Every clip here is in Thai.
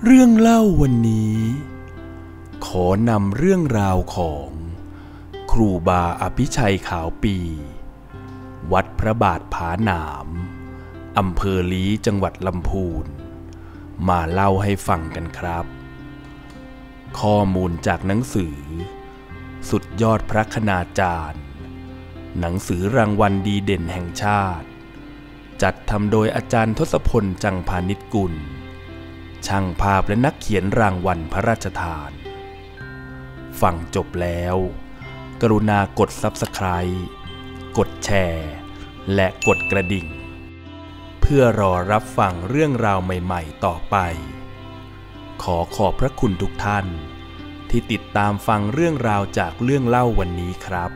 เรื่องเล่าวันนี้ขอนำเรื่องราวของครูบาอภิชัยขาวปีวัดพระบาทผาหนามอำเภอลี้จังหวัดลำพูนมาเล่าให้ฟังกันครับข้อมูลจากหนังสือสุดยอดพระคณาจารย์หนังสือรางวัลดีเด่นแห่งชาติจัดทำโดยอาจารย์ทศพลจังพานิชกุลช่างภาพและนักเขียนรางวัลพระราชทานฟังจบแล้วกรุณากด Subscribe กดแชร์และกดกระดิ่งเพื่อรอรับฟังเรื่องราวใหม่ๆต่อไปขอบพระคุณทุกท่านที่ติดตามฟังเรื่องราวจากเรื่องเล่าวันนี้ครับ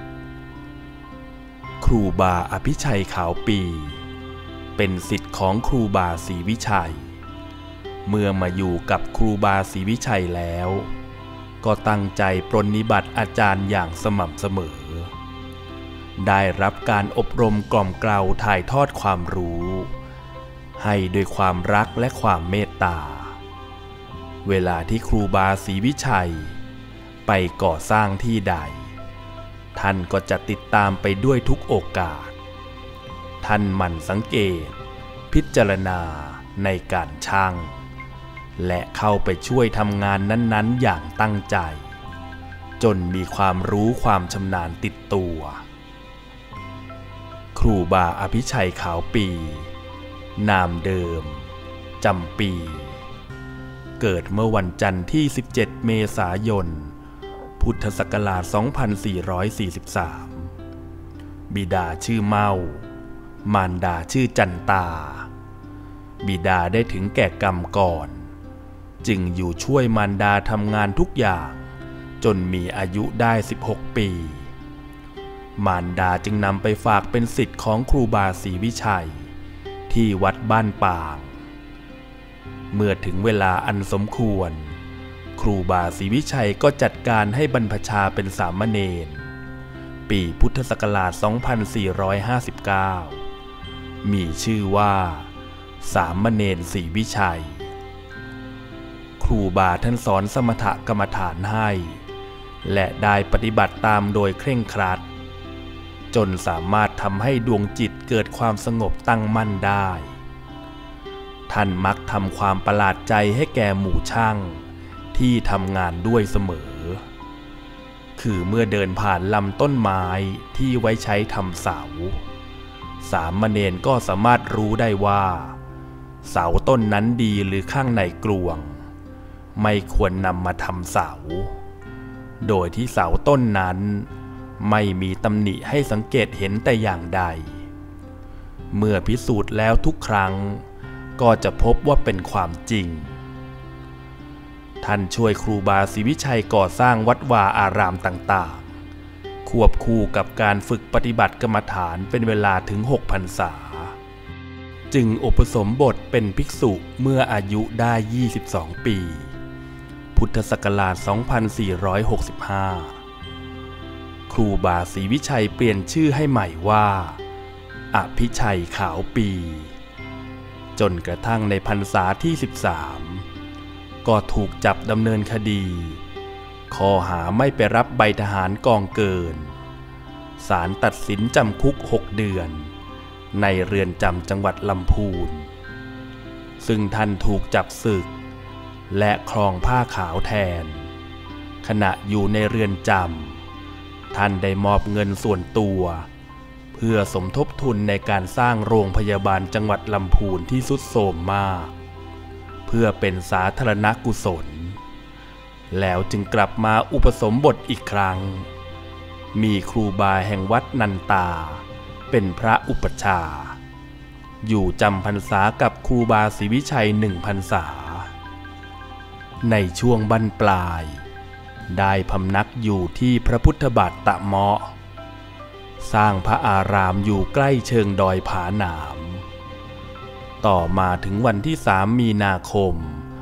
ครูบาอภิชัยขาวปีเป็นศิษย์ของครูบาศรีวิชัยเมื่อมาอยู่กับครูบาศรีวิชัยแล้วก็ตั้งใจปรนนิบัติอาจารย์อย่างสม่ำเสมอได้รับการอบรมกล่อมเกลาถ่ายทอดความรู้ให้ด้วยความรักและความเมตตาเวลาที่ครูบาศรีวิชัยไปก่อสร้างที่ใดท่านก็จะติดตามไปด้วยทุกโอกาสท่านหมั่นสังเกตพิจารณาในการช่างและเข้าไปช่วยทำงานนั้นๆอย่างตั้งใจจนมีความรู้ความชำนาญติดตัวครูบาอภิชัยขาวปีนามเดิมจำปีเกิดเมื่อวันจันทร์ที่17เมษายนพุทธศักราช2443บิดาชื่อเมามารดาชื่อจันตาบิดาได้ถึงแก่กรรมก่อนจึงอยู่ช่วยมารดาทำงานทุกอย่างจนมีอายุได้16ปีมารดาจึงนำไปฝากเป็นศิษย์ของครูบาศรีวิชัยที่วัดบ้านป่างเมื่อถึงเวลาอันสมควรครูบาศรีวิชัยก็จัดการให้บรรพชาเป็นสามเณรปีพุทธศักราช2459มีชื่อว่าสามเณรศรีวิชัยครูบาท่านสอนสมถกรรมฐานให้และได้ปฏิบัติตามโดยเคร่งครัดจนสามารถทำให้ดวงจิตเกิดความสงบตั้งมั่นได้ท่านมักทำความประหลาดใจให้แก่หมู่ช่างที่ทำงานด้วยเสมอคือเมื่อเดินผ่านลำต้นไม้ที่ไว้ใช้ทำเสาสามเณรก็สามารถรู้ได้ว่าเสาต้นนั้นดีหรือข้างในกลวงไม่ควรนำมาทำเสาโดยที่เสาต้นนั้นไม่มีตำหนิให้สังเกตเห็นแต่อย่างใดเมื่อพิสูจน์แล้วทุกครั้งก็จะพบว่าเป็นความจริงท่านช่วยครูบาศรีวิชัยก่อสร้างวัดวาอารามต่างๆควบคู่กับการฝึกปฏิบัติกรรมฐานเป็นเวลาถึง6 พรรษาจึงอุปสมบทเป็นภิกษุเมื่ออายุได้22ปีพุทธศักราช2465ครูบาศรีวิชัยเปลี่ยนชื่อให้ใหม่ว่าอภิชัยขาวปีจนกระทั่งในพรรษาที่13ก็ถูกจับดำเนินคดีข้อหาไม่ไปรับใบทหารกองเกินศาลตัดสินจำคุก6 เดือนในเรือนจำจังหวัดลำพูนซึ่งท่านถูกจับศึกและครองผ้าขาวแทนขณะอยู่ในเรือนจำท่านได้มอบเงินส่วนตัวเพื่อสมทบทุนในการสร้างโรงพยาบาลจังหวัดลำพูนที่ทรุดโทรมมากเพื่อเป็นสาธารณกุศลแล้วจึงกลับมาอุปสมบทอีกครั้งมีครูบาแห่งวัดนันตาเป็นพระอุปัชฌาย์อยู่จำพรรษากับครูบาศรีวิชัย1 พรรษาในช่วงบั้นปลายได้พำนักอยู่ที่พระพุทธบาทตะเมาะสร้างพระอารามอยู่ใกล้เชิงดอยผาหนามต่อมาถึงวันที่3 มีนาคม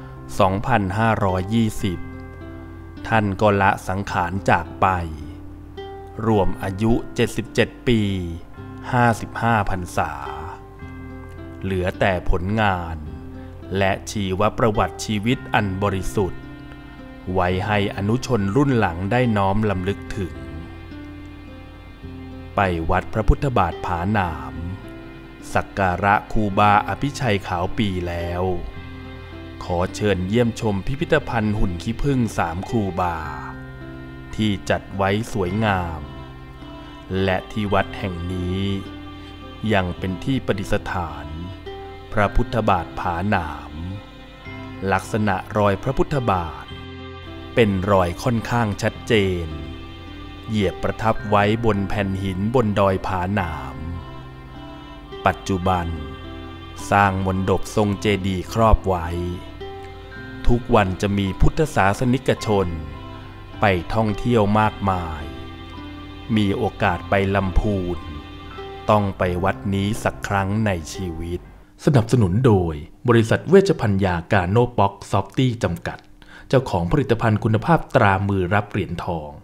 2520ท่านก็ละสังขารจากไปรวมอายุ77 ปี 55 พรรษาเหลือแต่ผลงานและชีวประวัติชีวิตอันบริสุทธิ์ไว้ให้อนุชนรุ่นหลังได้น้อมลำลึกถึงไปวัดพระพุทธบาทผาหนามสักการะครูบาอภิชัยขาวปีแล้วขอเชิญเยี่ยมชมพิพิธภัณฑ์หุ่นขี้ผึ้ง3ครูบาที่จัดไว้สวยงามและที่วัดแห่งนี้ยังเป็นที่ประดิษฐานพระพุทธบาทผาหนามลักษณะรอยพระพุทธบาทเป็นรอยค่อนข้างชัดเจนเหยียบประทับไว้บนแผ่นหินบนดอยผาหนามปัจจุบันสร้างมณฑปทรงเจดีย์ครอบไว้ทุกวันจะมีพุทธศาสนิกชนไปท่องเที่ยวมากมายมีโอกาสไปลำพูนต้องไปวัดนี้สักครั้งในชีวิตสนับสนุนโดยบริษัทเวชภัณฑ์ยากาโนป๊อกซอฟตี้จำกัดเจ้าของผลิตภัณฑ์คุณภาพตรามือรับเหรียญทอง